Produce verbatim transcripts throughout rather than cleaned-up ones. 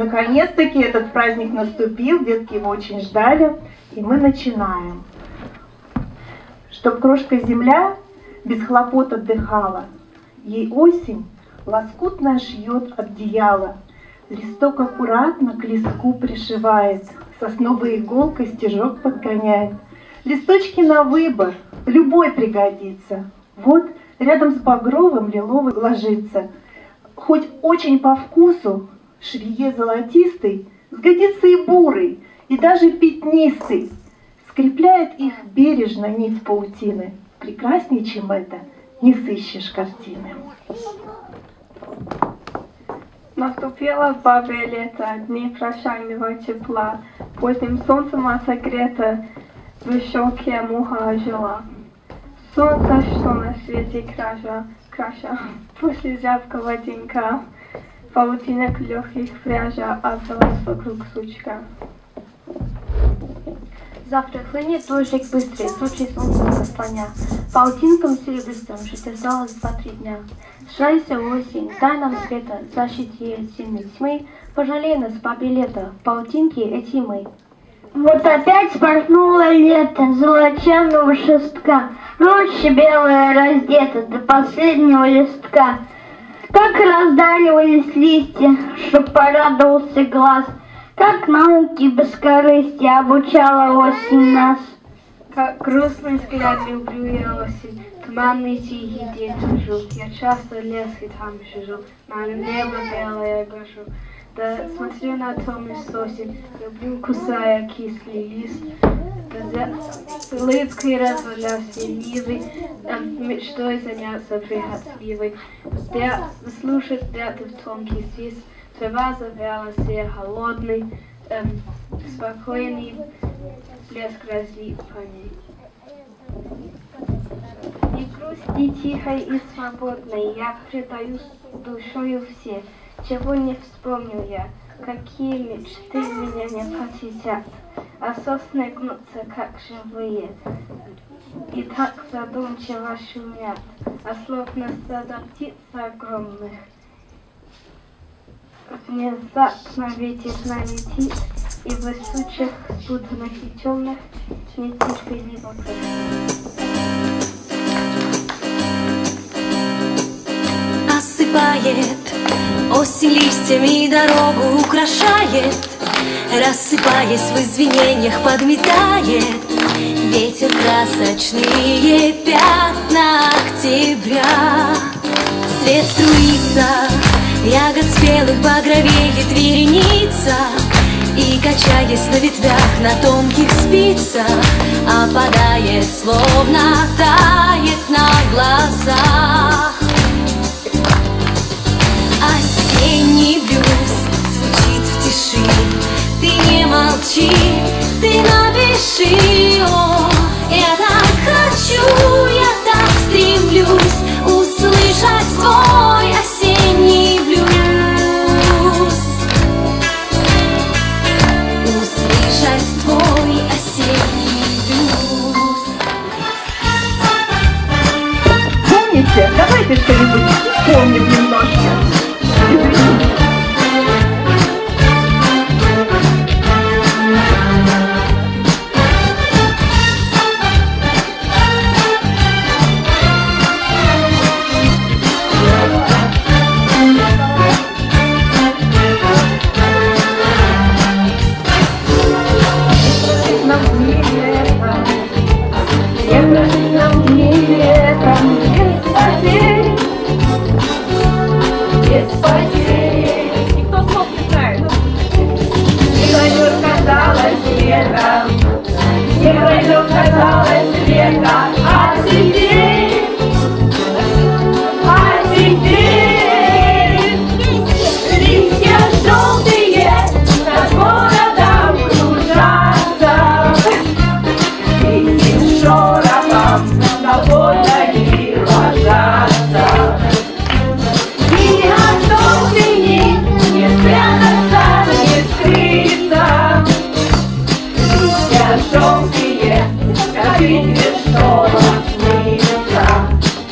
наконец-таки этот праздник наступил, детки его очень ждали, и мы начинаем. Чтоб крошка земля без хлопот отдыхала, ей осень лоскутно шьет одеяло, листок аккуратно к листку пришивает, сосновой иголкой стежок подгоняет. Листочки на выбор, любой пригодится. Вот рядом с багровым лиловый ложится. Хоть очень по вкусу, швее золотистый, сгодится и бурый, и даже пятнистый. Скрепляет их бережно нить паутины. Прекраснее, чем это, не сыщешь картины. Наступило бабье лето, дни прощального тепла. Поздним солнцем отогрета в щеке муха ожила. Солнце, что на свете краша, краша. После жаркого денька паутинок легких пряжа обвелась вокруг сучка. Завтра хлынет дождик быстрый, тучи солнца заслоня. Паутинкам серебристым жить осталось два-три дня. Шрайся осень, дай нам света, защити от зимней тьмы. Пожалей нас, бабье лето, паутинки эти мы. Вот опять спорхнуло лето золоченого шестка. Роща белая раздета до последнего листка. Как раздаривались листья, чтоб порадовался глаз. Как науки бескорыстия обучала осень нас. Как грустный взгляд люблю я осень, туманный тихий день сижу. Я часто лес и там сижу, на небо белое гляжу. Да смотрю на томный сосен, люблю, кусая кислый лист. Да с улыбкой развалялся ливый, мечтой заняться прихотливой. Слушать где-то в тонкий свист. Трава завяла все холодный, эм, спокойный блеск разлит по ней. Не грусти тихой и свободной, я предаюсь душою все. Чего не вспомню я, какие мечты меня не посетят, а сосны гнутся, как живые, и так задумчиво шумят, а словно стадо птиц огромных. Внезапно ветер налетит, и в сучьях спутанных и темных нетерпеливо осыпает осень листьями, дорогу украшает, рассыпаясь в извинениях, подметает ветер красочные пятна октября. Свет струится, ягод спелых багровеет вереница, и, качаясь на ветвях, на тонких спицах, опадает, словно тает на глазах. Осенний блюз звучит в тиши, ты не молчи, ты напиши. О, я так хочу, я так стремлюсь услышать твой осенний блюз, услышать твой осенний блюз. Помните? Давайте что-нибудь вспомним немножко.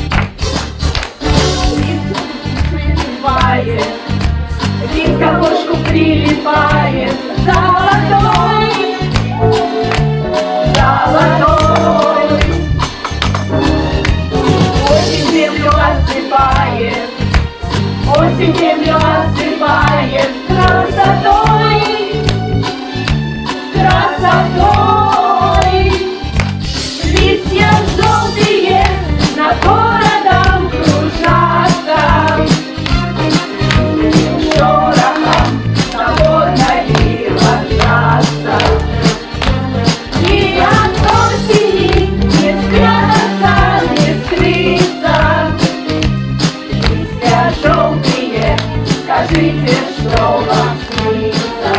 Лист капушку носу прилипает золотой, золотой. Осень землю осыпает, осень землю осыпает красотой, красотой. Листья желтые над городом кружатся, шорохом свободной ложатся. И от осени не спрятаться, не скрыться. Листья желтые, скажите, что вам снится.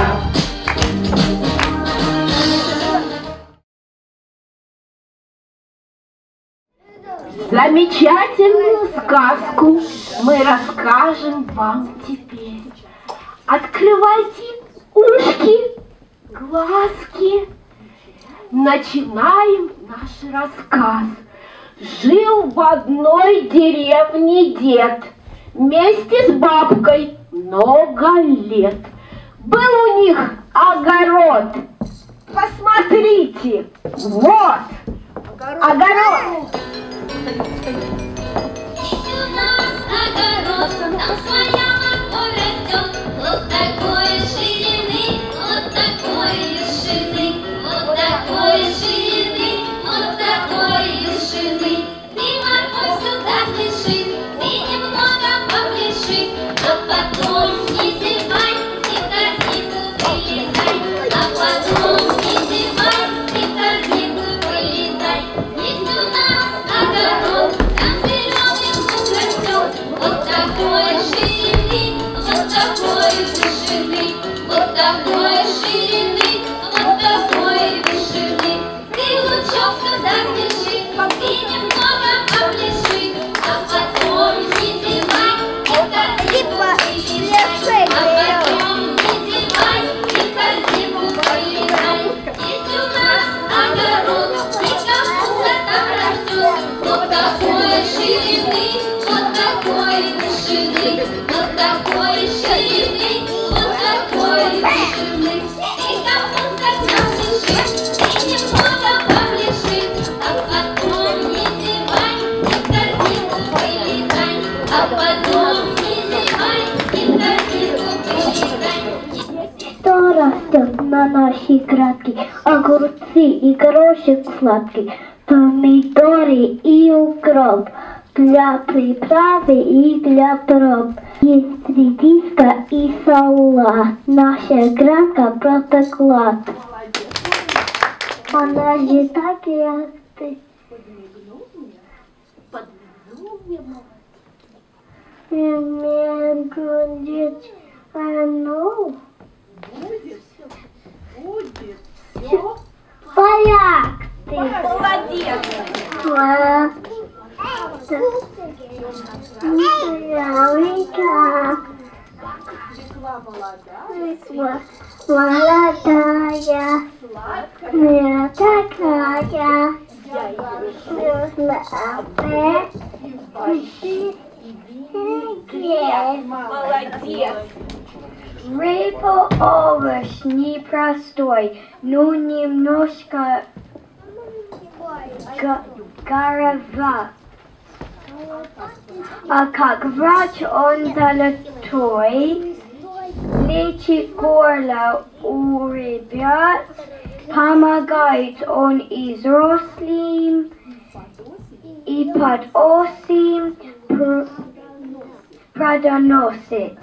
Замечательную сказку мы расскажем вам теперь. Открывайте ушки, глазки. Начинаем наш рассказ. Жил в одной деревне дед вместе с бабкой много лет. Был у них огород. Посмотрите, вот огород. Есть у нас огород, там своя морковь растет. Вот такой ширины, вот такой ширины, вот такой ширины, вот такой ширины. Ты морковь сюда спеши, ты немного попляши, а потом не зевай, и в корзинку вылезай, а потом не зевай, и в корзинку вылезай. Есть у нас огород, там зеленый лук растет. Вот такой ширины, вот такой вышины, вот такой ширины, вот такой вышины. Ты лучок сюда спеши, ты немного попляши, а потом не зевай, и в корзинку вылезай, а потом не зевай, и в корзинку вылезай. Есть у нас огород, и капуста там растет. Вот такой ширины, вот такой вышины, вот такой ширины, вот такой вышины. И капуста там лежит, ты немного попляши, а потом не зевай, и в корзинку вылезай, а потом не зевай, и в корзинку вылезай. Что растет на нашей грядке? Огурцы и горошек сладкий, помидоры и укроп, для приправы и для проб. Есть редиска и салат, наша грядка протекла. Она же так и ты. Будет, оно. Будет, будет. Поляк ты. Молодец. Свекла молодая, Молодая, сладкая, такая, молодец. Рыба овощ непростой, но немножко горова. А как врач он золотой, лечит горло у ребят, помогает он и взрослым, и под осень пр- продоносит.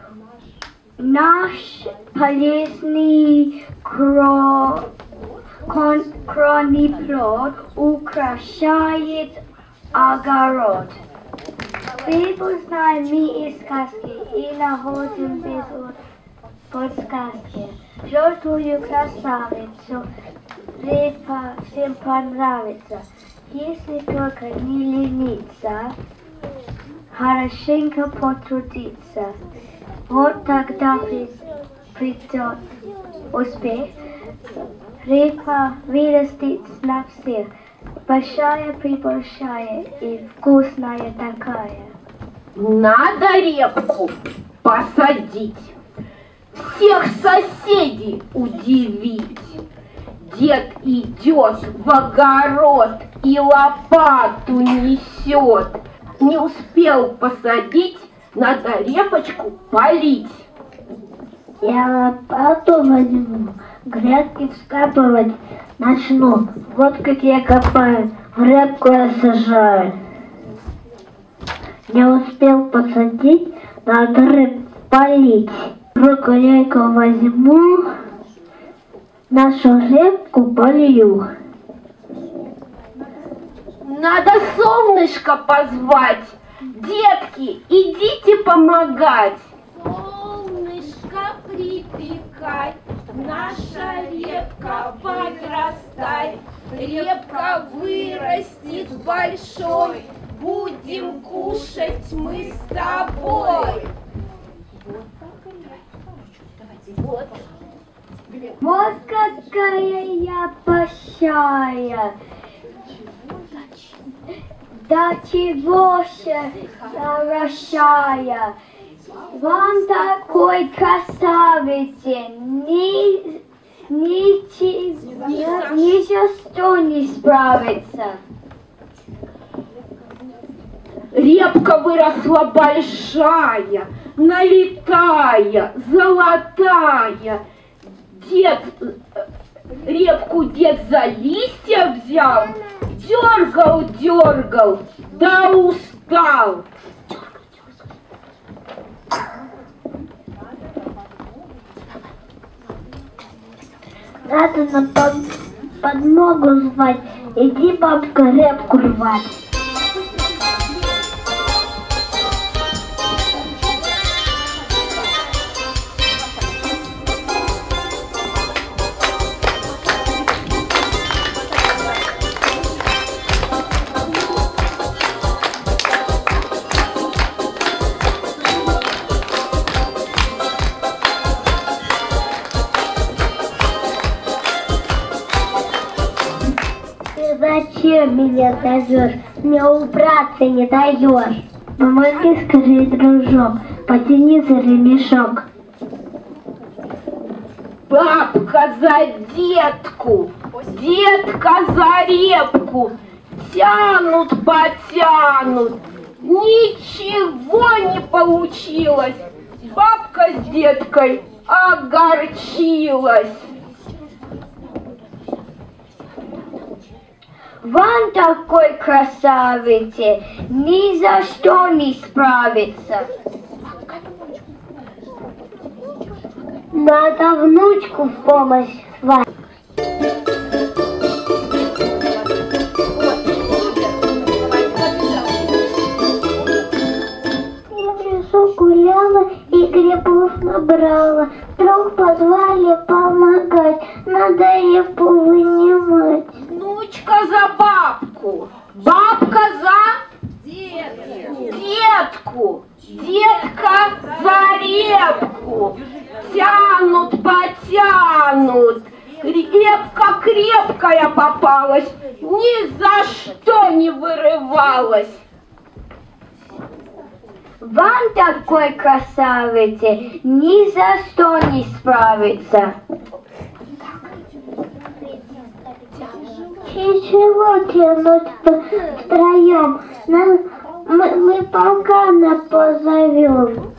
Наш полезный кро... кон... крониплод украшает огород. Рыбу знаем мы из сказки и находим без подсказки. Желтую красавицу рыба всем понравится, если только не лениться, хорошенько потрудиться. Вот тогда придет успех. Рыба вырастет на всех, большая прибольшая и вкусная такая. Надо репку посадить. всех соседей удивить. Дед идет в огород и лопату несет. Не успел посадить, надо репочку полить. Я лопату возьму, грядки вскапывать начну. Вот как я копаю, в репку я сажаю. Не успел посадить, надо репку полить. Руку лейку возьму, нашу репку полью. Надо солнышко позвать. Детки, идите помогать. Солнышко припекай, наша репка подрастай. Репка вырастет большой, будем кушать мы с тобой. Вот. Вот какая я большая. Да чего же хорошая. Вам такой красавице ни, ничего, ни за что не справится. Репка выросла большая, налетая, золотая. Дед, репку дед за листья взял, дергал, дергал, да устал. Надо на под, подмогу звать, иди, бабка, репку рвать. Зачем меня зовешь? Мне убраться не даешь. Помоги, скажи, дружок, потяни за ремешок. Бабка за детку, детка за репку, тянут, потянут, ничего не получилось. Бабка с деткой огорчилась. Вам такой красавице ни за что не справиться. Надо внучку в помощь звать. Я в лесу гуляла и грибов набрала. Вдруг позвали помогать, надо репу вынимать. Внучка за бабку, бабка за детку, детку, детка за репку. Тянут, потянут, репка крепкая попалась, ни за что не вырывалась. Вам такой красавице ни за что не справиться. Чего тянуть втроем? Нам, мы, мы полкана позовем.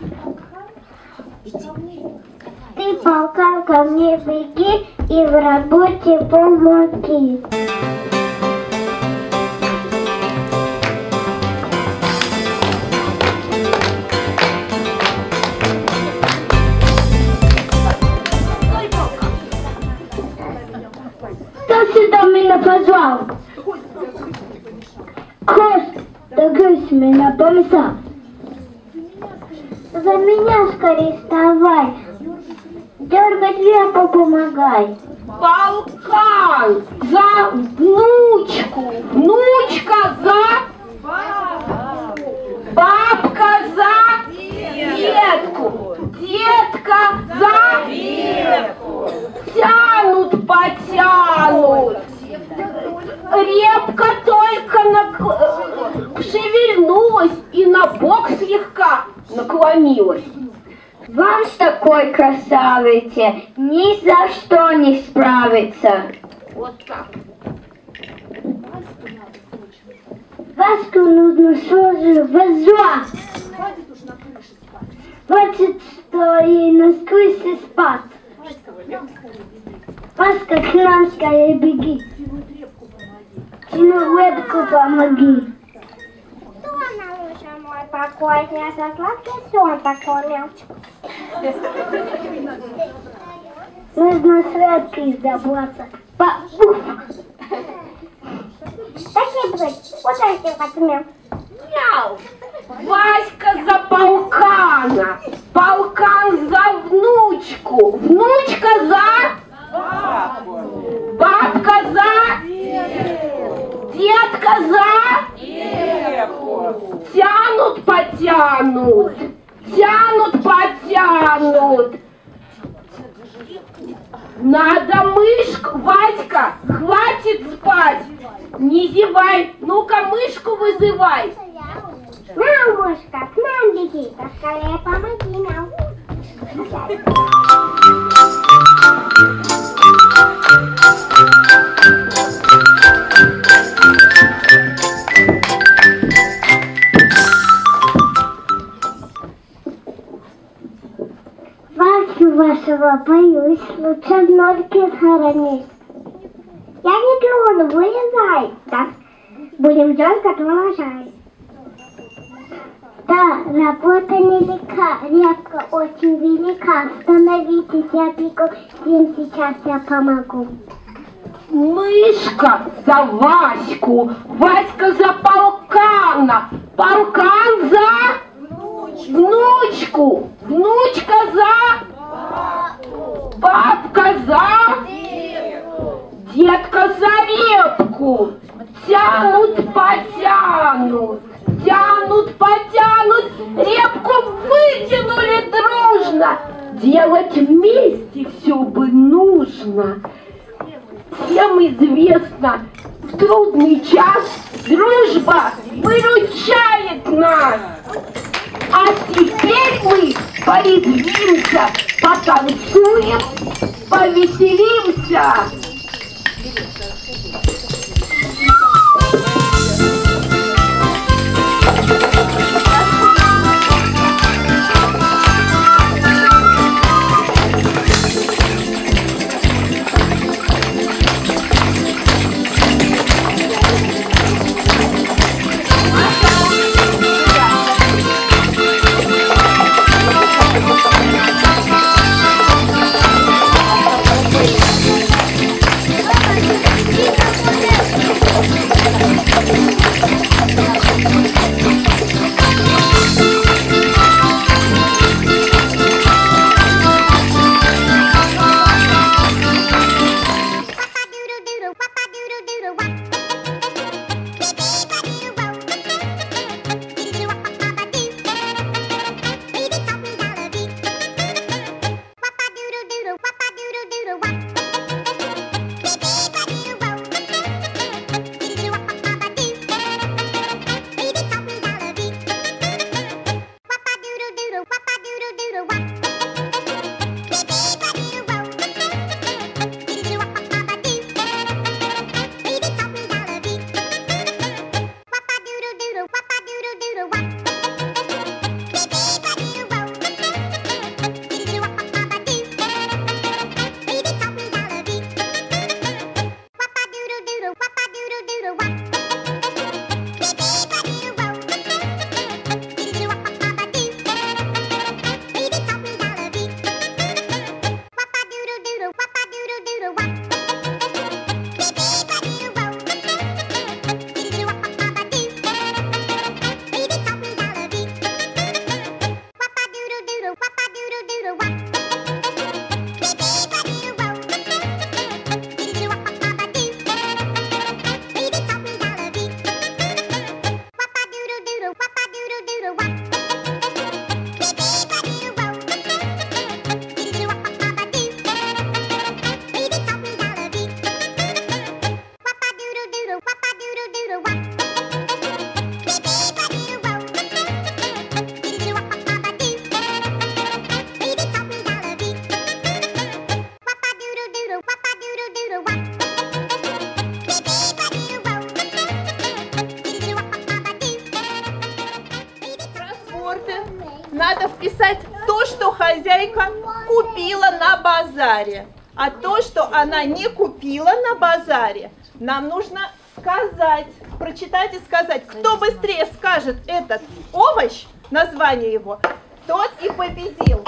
Ты, полкан, ко мне беги и в работе помоги. Кто сюда меня позвал? Кость, да гусь меня помесал. За меня скорее вставай, дергать репу помогай. Полкан за внучку, внучка за бабка за детку, детка за репку. Тянут, потянут. Репка только на... шевельнулась и на бок слегка наклонилась. Вам с такой красавицей ни за что не справиться. Вот так. Ваську нужно сразу ваза. Хватит, что ей на крыше спать. Васька, к нам скорее беги. Тяну репку помоги. Кто нарушил мой покой? Я за сладкий сон такой мелочь. Нужно с репкой забраться. Па-уф. Так и быть. Куда ты возьмем? Мяу. Васька за полкана. Полкан за внучку. Внучка за... Бабка за... Детка за... Тянут, потянут. Тянут, потянут. Надо мышку, Васька, хватит спать. Не зевай, ну-ка мышку вызывай. Мамушка, к нам беги, поскорее помоги нам. Васю вашего боюсь, лучше в норке схоронись. Я не трону, вылезай. Так, будем ждать, как урожай. Да, работа нелегка, репка очень велика. Становитесь, я бегу, им сейчас я помогу. Мышка за Ваську, Васька за полкана, полкан за внучку, внучка за бабка за детка за репку. Тянут, потянут, тянут, потянут, репку вытянули дружно. Делать вместе все бы нужно. Всем известно, в трудный час дружба выручает нас. А теперь мы порезвимся, потанцуем, повеселимся. Thank you. надо вписать то, что хозяйка купила на базаре. А то, что она не купила на базаре, нам нужно сказать, прочитать и сказать. Кто быстрее скажет этот овощ, название его, тот и победил.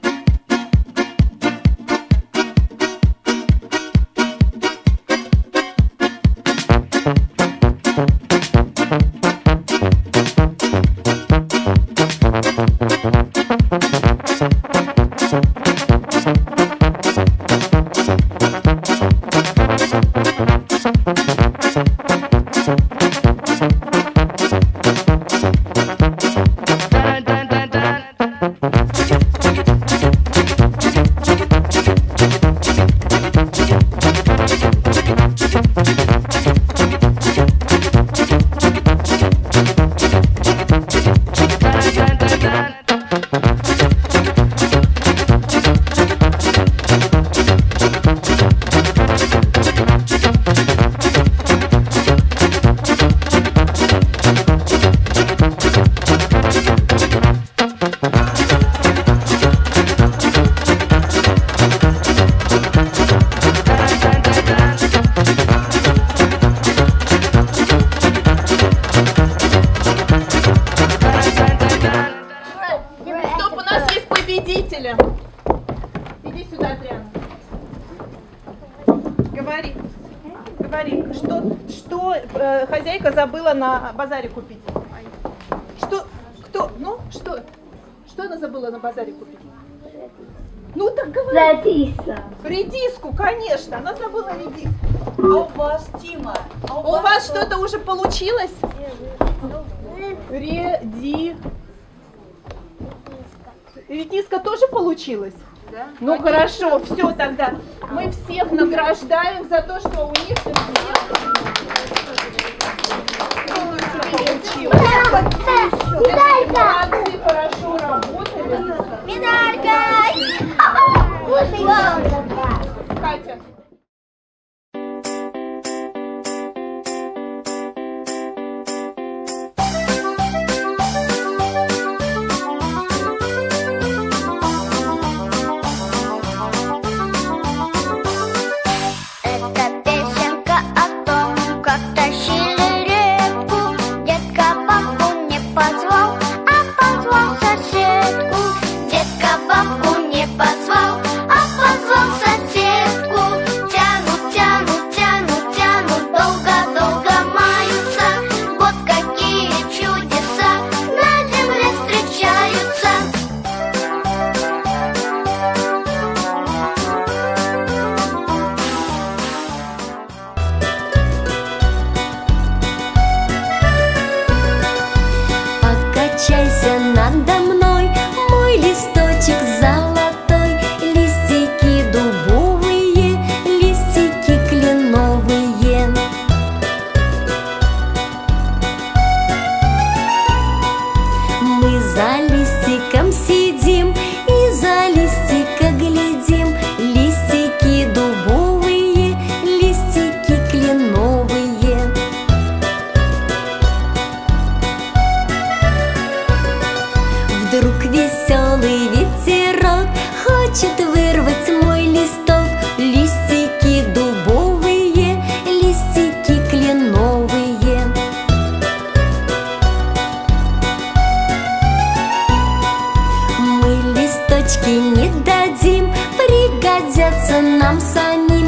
Иди сюда, Адриана. Говори, говори, что, что э, хозяйка забыла на базаре купить? Что, кто, ну, что, что она забыла на базаре купить? Ну так говори. Редиска. Редиску, конечно, она забыла редиску. А у вас, Тима? А У вас что-то уже получилось? Реди... Редиска тоже получилась? Да. Ну хорошо, все тогда. Мы всех награждаем за то, что у них всех получилось. Молодцы, хорошо работали. Медалька! Катя. Покачайся надо мной, мой листочек золотой, листики дубовые, листики кленовые. Мы за листиком сидим и за листика глядим, листики дубовые, листики кленовые. Вдруг веселый ветерок хочет вырвать мой листок, листики дубовые, листики кленовые. Мы листочки не дадим, пригодятся нам самим.